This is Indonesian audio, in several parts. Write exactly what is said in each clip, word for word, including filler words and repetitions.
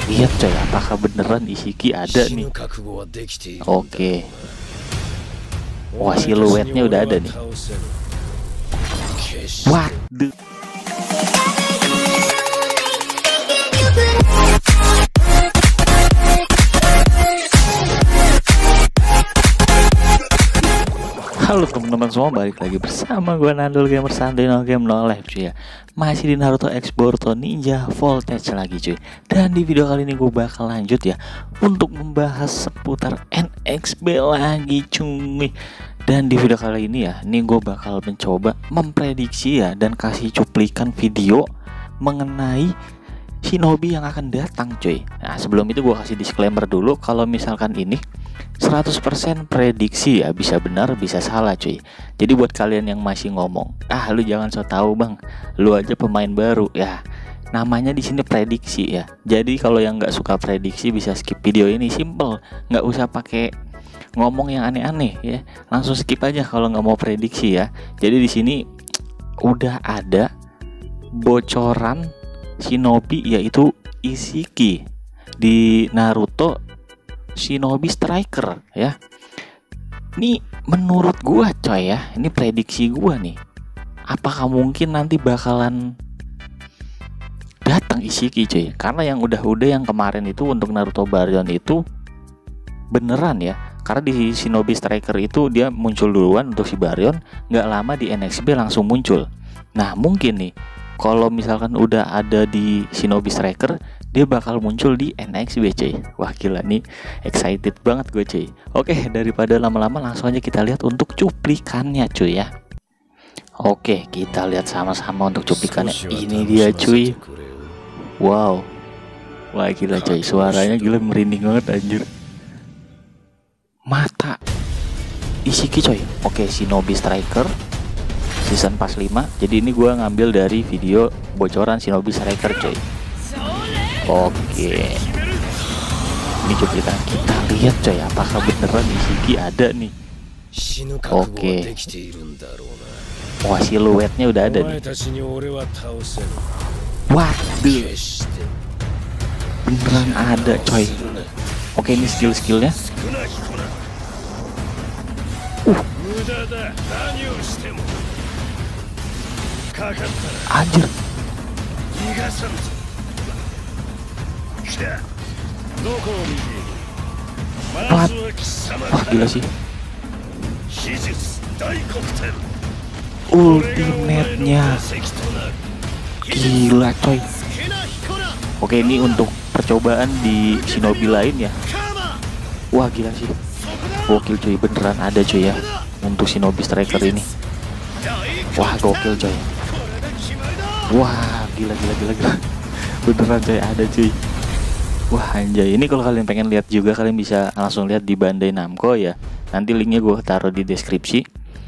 lihat coy, apakah beneran Ishiki ada nih. Oke. Wah, siluetnya udah ada nih. Waduh. Halo teman-teman semua, balik lagi bersama gue Nandul Gamer Santai No Game No Life cuy ya. Masih di Naruto X Boruto Ninja Voltage lagi cuy. Dan di video kali ini gue bakal lanjut ya untuk membahas seputar N X B lagi cuy. Dan di video kali ini ya, ini gue bakal mencoba memprediksi ya dan kasih cuplikan video mengenai Shinobi yang akan datang cuy. Nah sebelum itu gue kasih disclaimer dulu kalau misalkan ini seratus persen prediksi ya, bisa benar bisa salah cuy. Jadi buat kalian yang masih ngomong, ah lu jangan so tau bang, lu aja pemain baru ya, namanya di sini prediksi ya. Jadi kalau yang nggak suka prediksi bisa skip video ini, simple, nggak usah pakai ngomong yang aneh-aneh ya, langsung skip aja kalau nggak mau prediksi ya. Jadi di sini udah ada bocoran Shinobi yaitu Ishiki di Naruto Shinobi Striker ya. Ini menurut gua coy ya, ini prediksi gua nih. Apakah mungkin nanti bakalan datang Ishiki cuy? Karena yang udah-udah yang kemarin itu untuk Naruto Baryon itu beneran ya. Karena di Shinobi Striker itu dia muncul duluan untuk si Baryon, nggak lama di N X B langsung muncul. Nah mungkin nih kalau misalkan udah ada di Shinobi Striker, dia bakal muncul di N X B cuy. Wah gila nih, excited banget gue cuy. Oke, daripada lama-lama langsung aja kita lihat untuk cuplikannya cuy ya. Oke, kita lihat sama-sama untuk cuplikannya. Ini dia cuy. Wow. Wah gila cuy, suaranya gila merinding banget anjir. Mata Ishiki coy. Oke, Shinobi Striker season pas lima. Jadi ini gue ngambil dari video bocoran Shinobi Striker coy. Oke, ini cuplikan, kita lihat coy, apakah beneran Ishiki ada nih. Oke. Wah siluetnya udah ada nih. Waduh, beneran ada coy. Oke, ini skill-skillnya. Uh Anjir. What? Wah gila sih. Ultimate-nya gila coy. Oke, ini untuk percobaan di Shinobi lain ya. Wah gila sih, gokil cuy, beneran ada cuy ya untuk Shinobi Striker ini. Wah gokil coy. Wah gila gila gila gila. Beneran coy ada cuy. Wah anjay, ini kalau kalian pengen lihat juga kalian bisa langsung lihat di Bandai Namco ya. Nanti linknya gue taruh di deskripsi.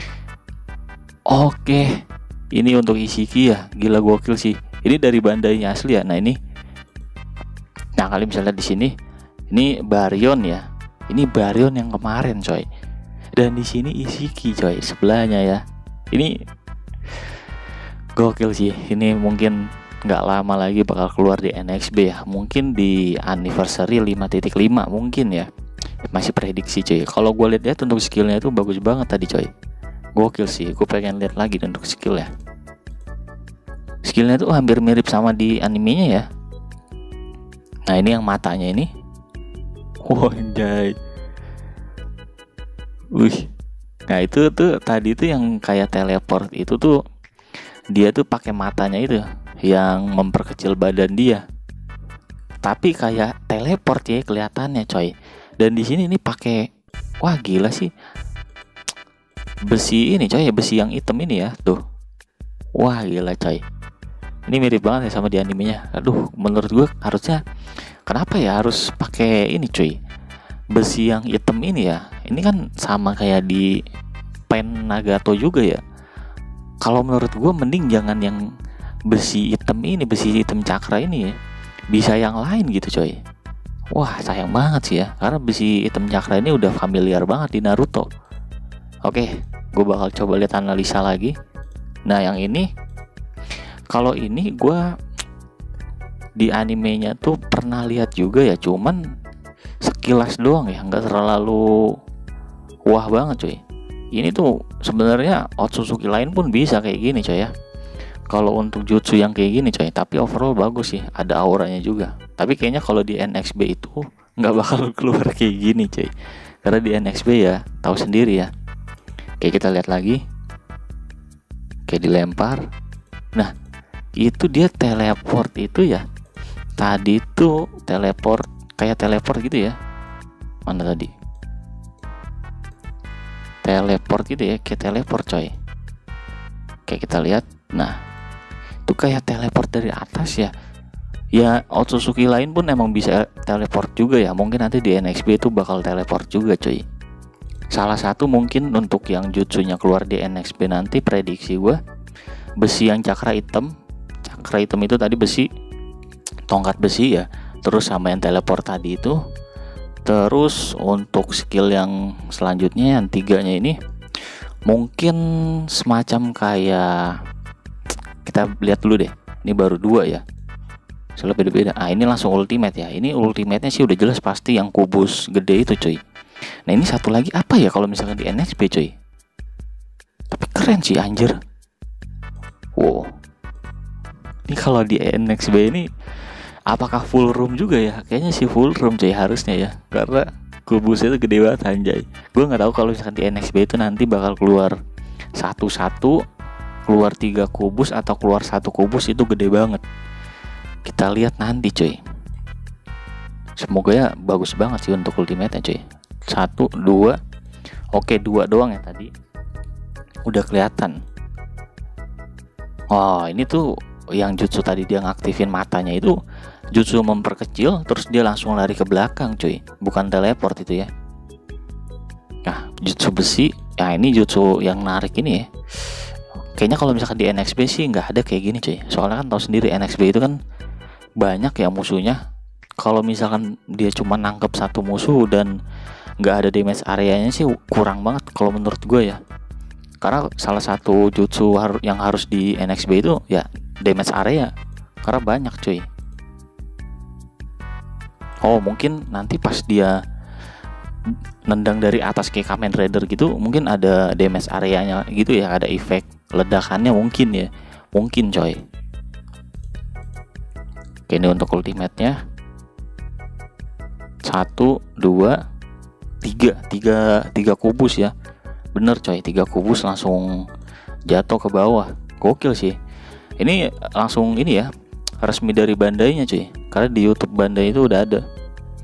Oke, ini untuk Ishiki ya, gila gokil sih. Ini dari Bandainya asli ya. Nah ini, nah kalian bisa lihat di sini. Ini Baryon ya. Ini Baryon yang kemarin coy. Dan di sini Ishiki coy sebelahnya ya. Ini gokil sih. Ini mungkin nggak lama lagi bakal keluar di N X B ya, mungkin di anniversary lima titik lima mungkin ya. Masih prediksi cuy. Kalau gue lihat-lihat untuk skillnya itu bagus banget tadi coy, gokil sih. Gue pengen lihat lagi untuk skill ya. Skillnya tuh hampir mirip sama di animenya ya. Nah ini yang matanya ini. Wah anjay. Wih. Nah itu tuh tadi tuh yang kayak teleport itu tuh, dia tuh pakai matanya itu yang memperkecil badan dia, tapi kayak teleport ya kelihatannya coy. Dan di sini ini pakai, wah gila sih, besi ini coy, besi yang hitam ini ya tuh. Wah gila coy, ini mirip banget ya sama di animenya. Aduh, menurut gue harusnya kenapa ya harus pakai ini cuy, besi yang hitam ini ya. Ini kan sama kayak di pen Nagato juga ya. Kalau menurut gue mending jangan yang besi hitam ini, besi hitam cakra ini ya. Bisa yang lain gitu coy. Wah sayang banget sih ya, karena besi hitam cakra ini udah familiar banget di Naruto. Oke, gue bakal coba lihat analisa lagi. Nah yang ini, kalau ini gue di animenya tuh pernah lihat juga ya, cuman sekilas doang ya, nggak terlalu wah banget coy. Ini tuh sebenarnya Otsutsuki lain pun bisa kayak gini coy ya, kalau untuk jutsu yang kayak gini coy. Tapi overall bagus sih, ada auranya juga. Tapi kayaknya kalau di N X B itu nggak bakal keluar kayak gini coy, karena di N X B ya tahu sendiri ya. Kayak kita lihat lagi, kayak dilempar. Nah itu dia teleport itu ya, tadi tuh teleport kayak teleport gitu ya. Mana tadi teleport gitu ya, kayak teleport coy. Kayak kita lihat, nah itu kayak teleport dari atas ya. Ya Otsutsuki lain pun emang bisa teleport juga ya. Mungkin nanti di N X B itu bakal teleport juga coy. Salah satu mungkin untuk yang jutsunya keluar di N X B nanti, prediksi gue besi yang cakra hitam. Cakra hitam itu tadi besi, tongkat besi ya. Terus sama yang teleport tadi itu. Terus untuk skill yang selanjutnya yang tiganya ini mungkin semacam kayak, kita lihat dulu deh. Ini baru dua ya, soalnya beda-beda. Ah ini langsung ultimate ya. Ini ultimate-nya sih udah jelas pasti yang kubus gede itu coy. Nah ini satu lagi apa ya kalau misalkan di N X B coy. Tapi keren sih anjir. Wow. Ini kalau di N X B ini apakah full room juga ya? Kayaknya sih full room coy harusnya ya, karena kubusnya itu gede banget anjay. Gue nggak tahu kalau misalkan di N X B itu nanti bakal keluar satu-satu, keluar tiga kubus atau keluar satu kubus. Itu gede banget. Kita lihat nanti coy. Semoga ya bagus banget sih untuk ultimate-nya coy. Satu, dua, oke dua doang ya tadi. Udah kelihatan. Oh ini tuh yang jutsu tadi dia ngaktifin matanya itu jutsu memperkecil, terus dia langsung lari ke belakang cuy, bukan teleport itu ya. Nah jutsu besi ya, ini jutsu yang narik ini ya. Kayaknya kalau misalkan di N X B sih nggak ada kayak gini cuy, soalnya kan tahu sendiri N X B itu kan banyak ya musuhnya. Kalau misalkan dia cuma nangkep satu musuh dan nggak ada damage areanya sih kurang banget kalau menurut gue ya. Karena salah satu jutsu yang harus di N X B itu ya damage area, karena banyak cuy. Oh mungkin nanti pas dia nendang dari atas kayak Kamen Rider gitu, mungkin ada damage areanya gitu ya, ada efek ledakannya mungkin ya, mungkin coy. Oke ini untuk ultimate-nya satu, dua, tiga, tiga, tiga kubus ya. Bener coy, tiga kubus langsung jatuh ke bawah. Gokil sih. Ini langsung ini ya, resmi dari Bandai-nya cuy, karena di YouTube Bandai itu udah ada.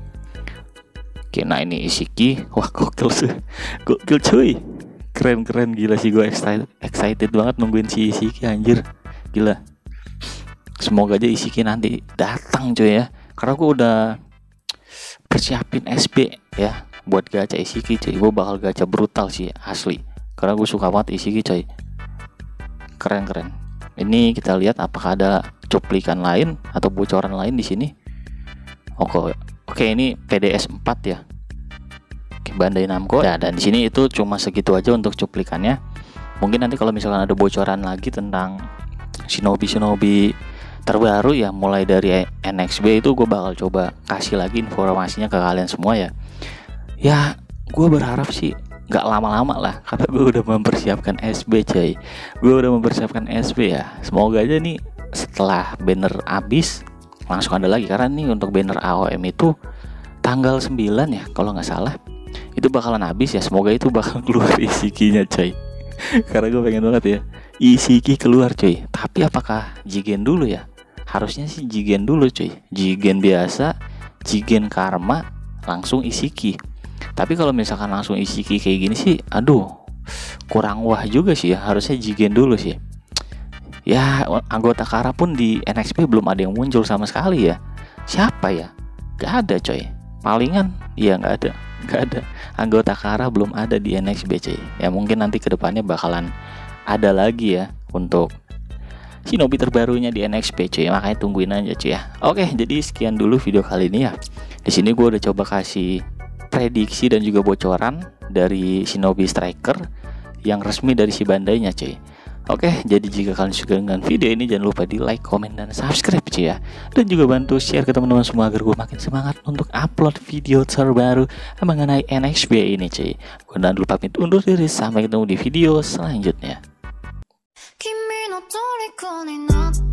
Oke, nah ini Isiki. Wah gokil sih, gokil cuy, keren-keren gila sih. Gue excited, excited banget nungguin si Isiki anjir, gila. Semoga aja Isiki nanti datang cuy ya, karena gue udah persiapin S B ya buat gacha Isiki cuy. Gue bakal gacha brutal sih asli, karena gue suka banget Isiki cuy, keren-keren. Ini kita lihat apakah ada cuplikan lain atau bocoran lain di sini. Oke, oke ini P D S empat ya. Oke, Bandai Namco. Ya, dan di sini itu cuma segitu aja untuk cuplikannya. Mungkin nanti kalau misalkan ada bocoran lagi tentang Shinobi-Shinobi terbaru ya, mulai dari N X B itu gue bakal coba kasih lagi informasinya ke kalian semua ya. Ya, gue berharap sih nggak lama-lama lah, karena gue udah mempersiapkan S B coy. Gue udah mempersiapkan S B ya. Semoga aja nih setelah banner habis langsung ada lagi, karena nih untuk banner A O M itu tanggal sembilan ya kalau nggak salah, itu bakalan habis ya. Semoga itu bakal keluar Isiki-nya coy. Karena gue pengen banget ya Isiki keluar coy. Tapi apakah Jigen dulu ya? Harusnya sih Jigen dulu coy. Jigen biasa, Jigen Karma, langsung Isiki. Tapi kalau misalkan langsung Isiki kayak gini sih, aduh, kurang wah juga sih ya. Harusnya Jigen dulu sih. Ya, anggota Kara pun di N X B belum ada yang muncul sama sekali ya. Siapa ya? Gak ada coy. Palingan, ya gak ada. Gak ada. Anggota Kara belum ada di N X B coy. Ya mungkin nanti kedepannya bakalan ada lagi ya untuk Shinobi terbarunya di N X B cuy. Makanya tungguin aja cuy ya. Oke, jadi sekian dulu video kali ini ya. Di sini gue udah coba kasih prediksi dan juga bocoran dari Shinobi Striker yang resmi dari si Bandai-nya cuy. Oke, jadi jika kalian suka dengan video ini, jangan lupa di like, komen, dan subscribe cuy ya. Dan juga bantu share ke teman-teman semua agar gue makin semangat untuk upload video terbaru mengenai N X B ini cuy. Gue Nandul pamit undur diri, sampai ketemu di video selanjutnya.